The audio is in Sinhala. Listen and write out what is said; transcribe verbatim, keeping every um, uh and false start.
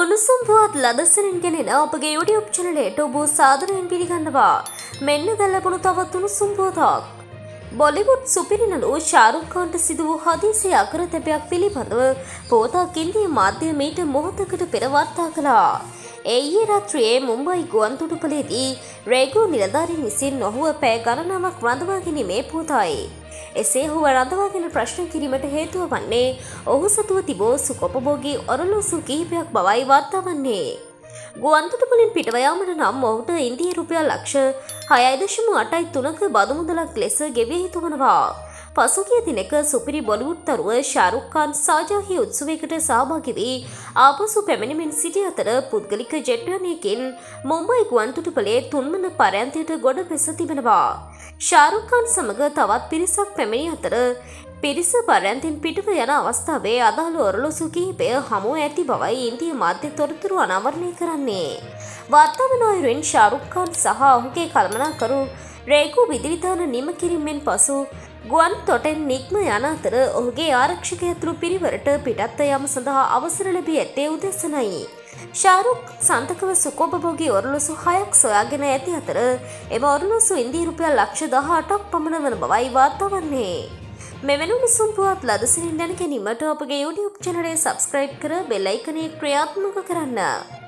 උණුසුම් පුවත් ලදසරින් ගෙනෙන අපගේ YouTube චැනලයට ඔබ සාදරයෙන් පිළිගන්නවා. මෙන්න දැන් ලැබුණු තවත් උණුසුම් පුවතක්. බොලිවුඩ් සුපිරි නළු ශාරුක් ඛාන්ට සිදු වූ හදිසි අකරතැබයක් පිළිබඳව පුවතක් ඉන්දිය මාධ්‍යමයට මොහොතකට පෙර වාර්තා කළා. ඒ ඊයේ රාත්‍රියේ මුම්බයි ගුවන්තොටුපළේදී රේගෝ නිලධාරීන් විසින් ඔහුව පැය ගණනාවක් රඳවා ගැනීමේ පුවතයි. එසේ ඔහුව රඳවාගෙන ප්‍රශ්න කිරීමට හේතුව වන්නේ ඔහු සතුව තිබූ සුඛෝපභෝගී ඔරලෝසු කිහිපයක් බවයි වාර්තා වන්නේ. ගුවන්තොටුපළින් පිටව යාමට නම් ඔහුට ඉන්දිය රුපියල් ලක්ෂ හයයි දශම අටයි තුනක බදු මුදලක් ලෙස ගෙවිය යුතු වනවා. පසුගිය දිනක සුපිරි බොලිවුඩ් තරුව ශාරුක් ඛාන් සාජාහි උත්සවයකට සහභාගී වී ආපසු පැමිණෙමින් සිටි අතර පුද්ගලික ජෙට් යානයකින් මුම්බයි ගුවන්තොටුපළේ තුන්වන පර්යන්තයට ගොඩ බැස තිබෙනවා. ශාරුක් ඛාන් සමග තවත් පිරිසක් පැමිණි අතර පිරිස පර්යන්තෙන් පිටව යන අවස්ථාවේ අදාළ ඔරලෝසු කිහිපය හමු ඇති බවයි ඉන්දිය මාධ්‍ය තොරතුරු අනාවරණය කරන්නේ. වාර්තා වන අයුරින් ශාරුක් ඛාන් සහ ඔහුගේ කළමනාකරු රේගෝ විධිවිධාන නිම කිරීමෙන් පසු ගුවන් තොටෙන් නික්ම යන අතර ඔහුගේ ආරක්ෂක ඇතුළු පිරිවරට පිටත්ව යාම සඳහා අවසර ලැබී ඇත්තේ උදෙසනයි. ශාරුක් සන්තකව සුඛෝපභෝගී ඔරලෝසු හයක් සොයාගෙන ඇති අතර එම ඔරලෝසු ඉන්දිය රුපියල් ලක්ෂ දහඅටක් පමණ වන බවයි වාර්තා වන්නේ. මෙවැනි උණුසුම් පුවත් ලදසිරින් දැන ගැනීමට අපගේ YouTube චැනලය සබ්ස්ක්‍රයිබ් කර බෙල් අයිකනය ක්‍රියාත්මක කරන්න.